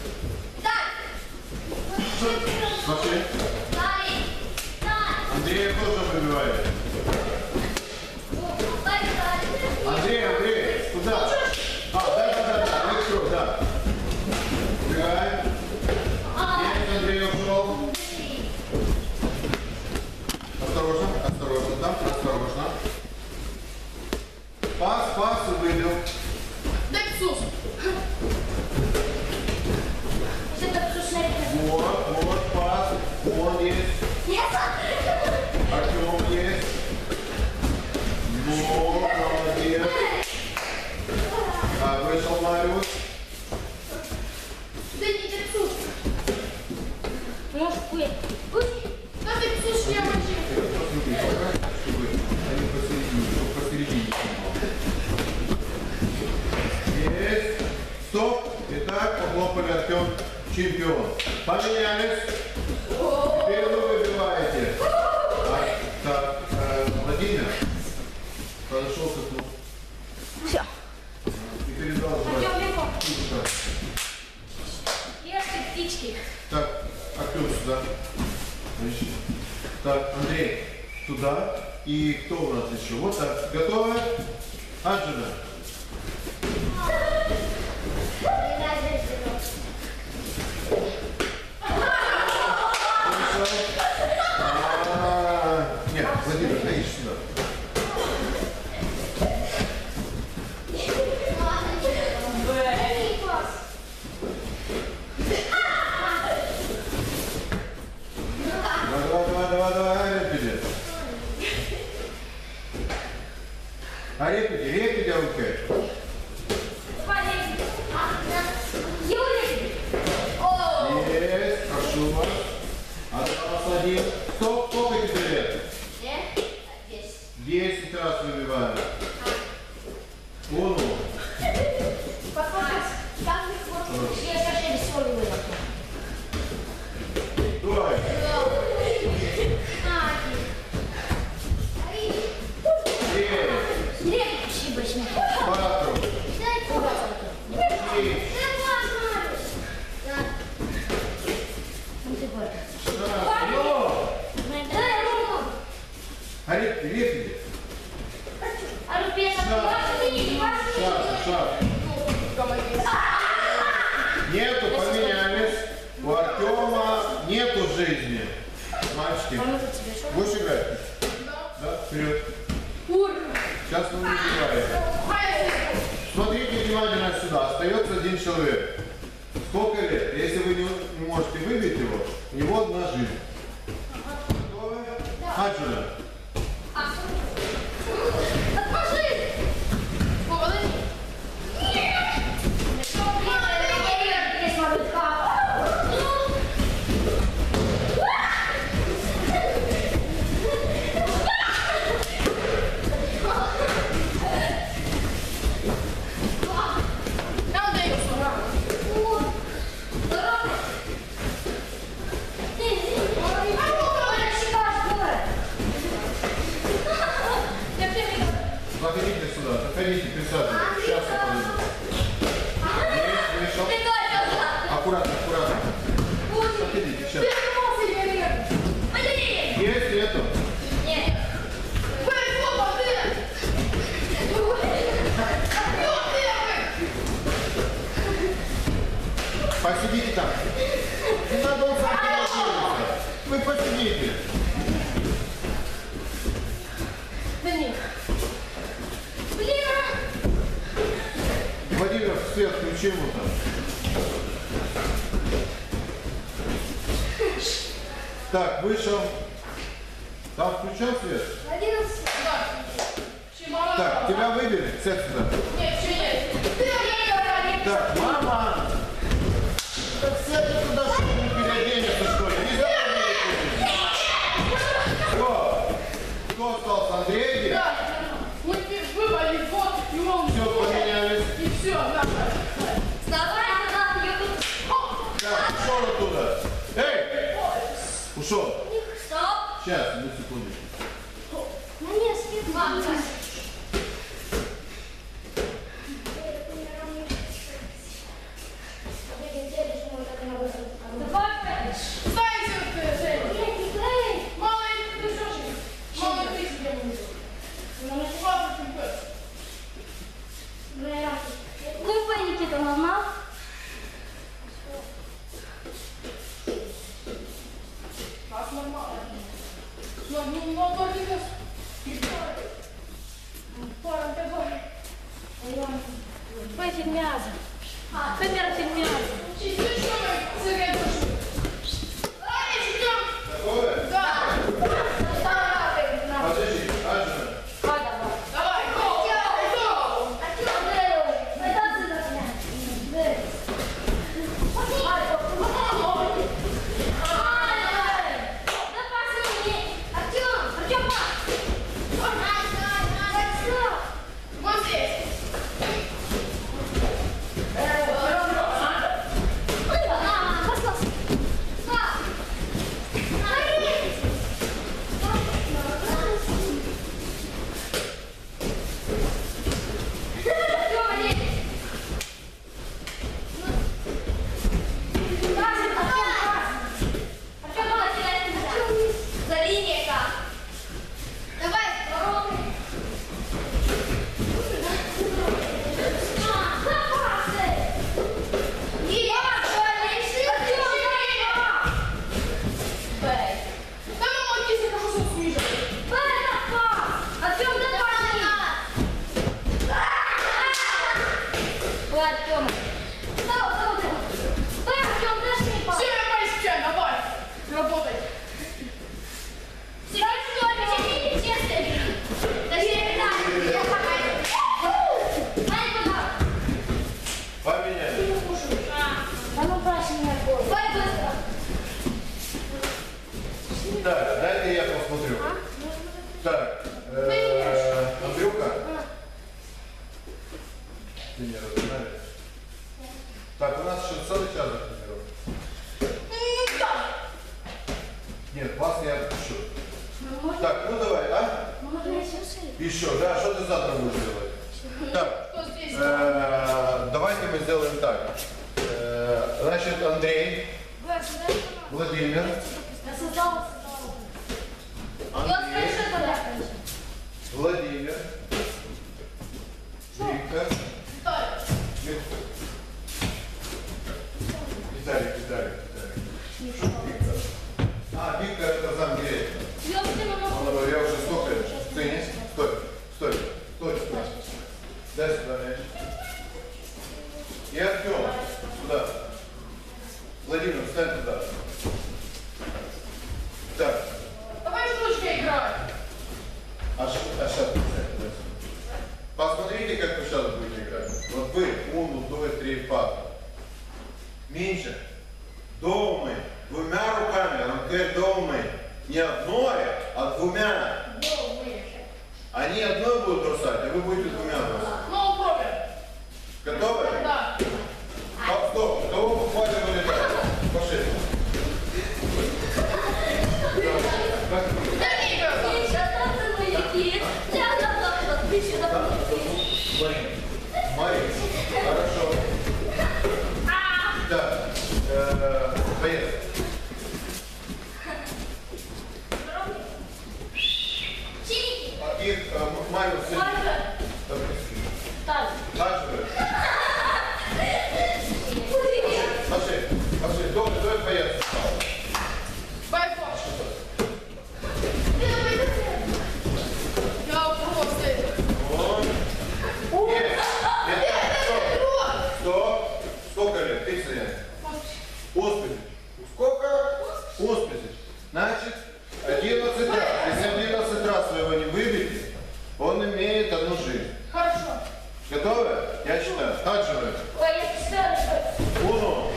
Пошли. Андрея тоже выбивает. Андрей, куда? Да. Легко, да. Убегаем. Есть, Андрей ушел. Осторожно, там, осторожно. Пас, выбил. Дай Сус. Вот, пас. Он есть. Артем есть. Вот, молодец. Вышел Мариус. Да не Сус. Может, пусть. Да ты Сус, я мочи. Чтобы они посередине. Есть. Стоп. Итак, похлопали, Артем чемпион. Поменялись. Теперь вы выбиваете. Так, Владимир подошел к окну. Все. И передал Артем, сюда. Ешьте птички. Так, Артем сюда. Так, Андрей туда. И кто у нас еще? Вот так. Готовы? Анжела. Нет, Владимир, стоишь сюда. Давай, репети. Репети, руки. Есть, прошу вас. Осталось один. Стоп, сколько тебе лет? 10 раз выбиваем. Вон. Давай. Патру. Репети. Шаг. Нету, поменялись. У Артема нету жизни. Мальчики. Будешь играть? Да, вперед. Сейчас вы играете. Смотрите внимательно сюда. Остается один человек. Сколько лет? Если вы не можете выбить его, у него одна жизнь. Готовы? Хаджина. Заходите сюда, заходите, присаживайтесь. Сейчас я подойду. Есть, вышел. Аккуратно. Заходите, сейчас. Есть, нету? Нет. Посидите там. Не надо он сам положиться. Вы посидите. Да нет. Владимир, свет включи ему там. Так, вышел. Там включал свет? 11. Так, тебя выбили? Сядь сюда. Нет, еще нет. Так, мама! Так сядь туда, чтобы не переоденешься, что ли? Не забудь. Кто остался? Андрей? Да, мы выбрали вот, и он... Все, поменялись. И все, да. Вставай, Так, ушел оттуда. Эй! Ушел. Стоп! Сейчас, одну секундочку. Мне спидван. Станьте, Женя. Мало ты дышишь. Мало ты себе нужен. Купа Никита ломал. Так нормально. Но только не пара такой. Пойдем мясо. Камера фильм мясо. Готовы? Да. Подожди, Аджина. Давай, go. Вот здесь. Так, дайте я посмотрю. Так, Андрюха. Ты не разговариваешь? Так, у нас еще целый час до тренировки. Нет, вас я отпущу. Так, ну давай, а? Еще, да, что ты завтра будешь делать? Так, давайте мы сделаем так. Значит, Андрей, Владимир, Андрей, Владимир, Виктор, Виталик. Виктор. А, Виктор это замдиректора. Я уже столько ценюсь. Стой. Дай сюда мяч. И Артем, сюда. Владимир, встань туда. Так. Давай с ручкой играть. А сейчас посмотрите, как вы сейчас будете играть. Вот вы, 1, 2, 3, 4. Меньше. Думай. 2 руками. Ранкер думай. Не одной, а 2. Они одной будут бросать, а вы будете 2 бросать. Ну, пробуем. Готовы? Да. Стоп. Кого буквально вылетает? Пошли. Мария. Хорошо. Так. Поехали. Их Марию сын. Таджи. Пошли. Давай поехали. Байфош. Я просто... Стоп. Сколько лет? 30 лет. Осписич. Сколько? Осписич. Значит, 11 раз. Если 11 раз вы его не выбьете, он имеет 1 жизнь. Хорошо. Готовы? Я считаю. Таджи. 1.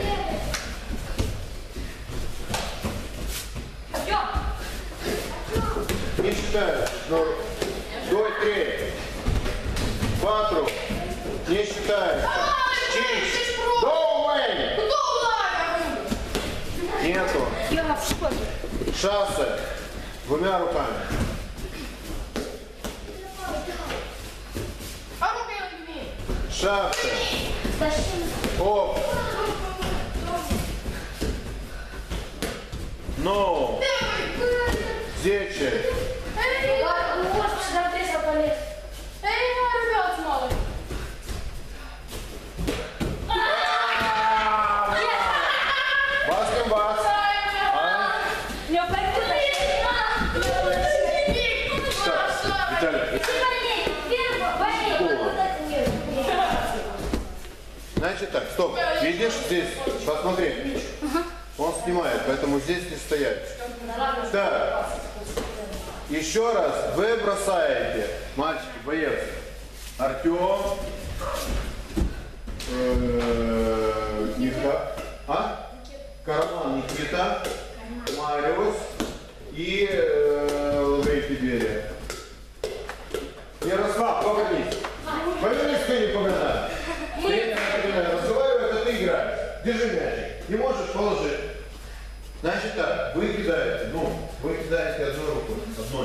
Не считаю. 2, 3. 4. Не считаю. 6. Доуэй. Нету. Я в школе. Шассе. 2 руками. А ну-ка я не умею. Шассе. Оп. Зечи. Может, сюда вниз полез. Эй, ребят, с малой. Баскин бас. Не пойду. Виталий. Значит так, стоп. Видишь здесь? Посмотри. Он снимает, поэтому здесь не стоять. Так. Еще раз. Вы бросаете. Мальчики, боец. Артем. Карман Никита. Мариус. И Лаврентий Берия. Ярослав, повернись. Повернись, ты не погнали. Разговаривай, это ты играешь. Держи мячик. Не можешь, положи. Значит так, вы кидаете. Вы кидаете одной рукой. Одной.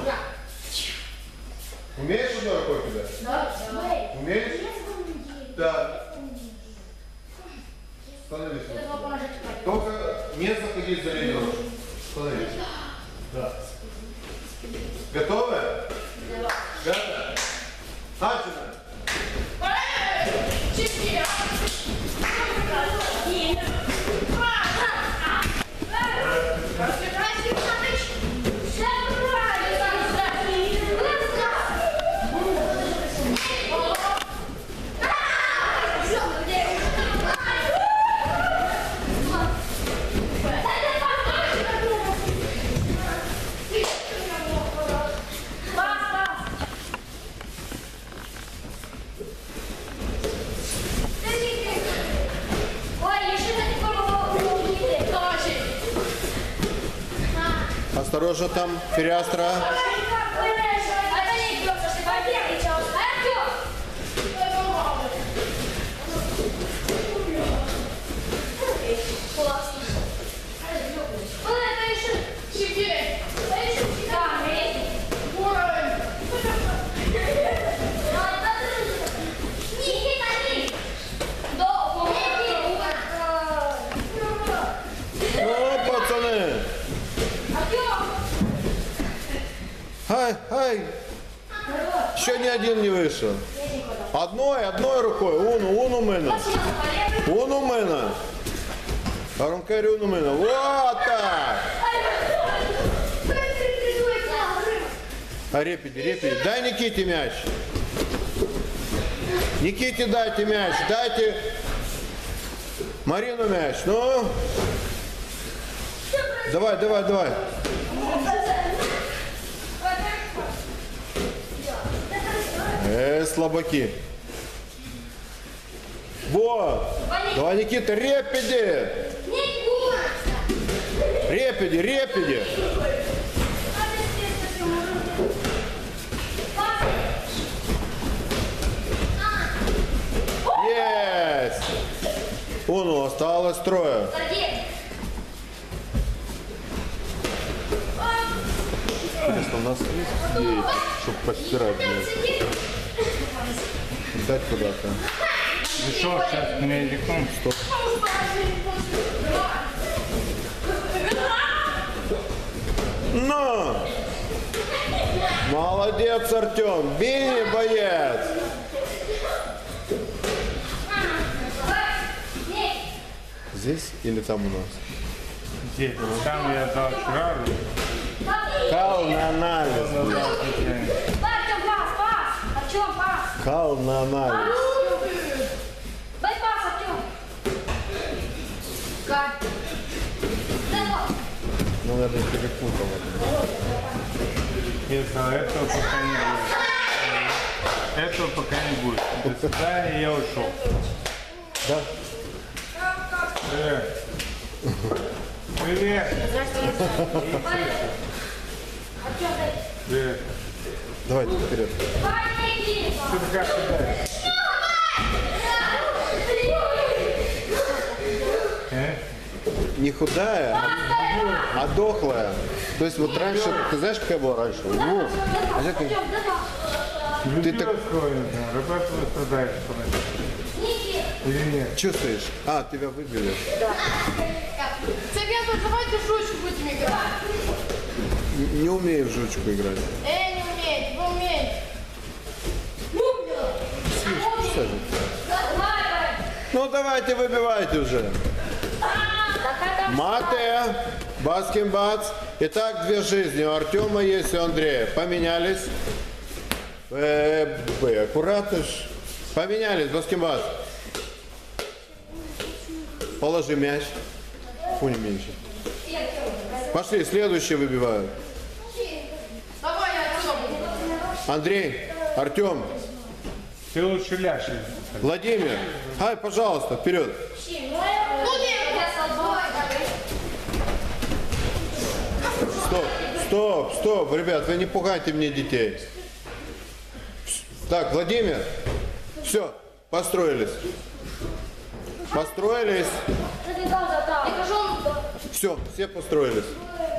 Умеешь одной рукой кидать? Да. Умеешь? Да. Становись. Только не заходи за линию. Становись. Да. Готовы? Да. Начинаем. Осторожно там, Фериастра. Ай, еще ни один не вышел. Одной рукой. Уну мене. Уну мене. Аронкарі уну мене. Вот так. А репиди. Дай Никите мяч. Никите дайте мяч. Дайте Марину мяч. Ну. Давай. Слабаки. Вот. Давай, Никита, репиди. Репиди. Есть. Уну, осталось трое. Конечно, у нас есть идеи, чтобы постирать. Дать куда-то. Ну что, сейчас медиком? Стоп. Ну! Молодец, Артем. Бей, боец. Здесь или там у нас? Здесь. Там я дал вчера. Кал на анализ. Кал на анализ. Дай пас, Артем. Как? Ну, надо перепутал. Этого пока не будет. Этого пока не будет. До свидания, я ушел. Да? Привет. Привет. Давай, вперед. Ты как кидаешь? Не худая, а дохлая. То есть вот раньше, ты знаешь, какая была раньше? Ну, а сейчас ты так Ребята, вы страдаете или нет? чувствуешь? А, тебя выбили. Ребята, давайте шучку будем играть. Не умею в жучку играть. Не умеет, вы умеете. Ну давайте выбивайте уже. Мате, баскетбац. Итак, 2 жизни. У Артема есть, у Андрея. Поменялись. Аккуратно ж. Поменялись, баскетбац. Положи мяч. Фу, не меньше. Пошли, следующие выбивают. Давай я отсюда буду. Андрей, Артем, Ты лучше ляжь. Владимир. Ай, пожалуйста, вперед. Стоп, ребят, вы не пугайте мне детей. Так, Владимир, все, построились. Построились. Все, все построились.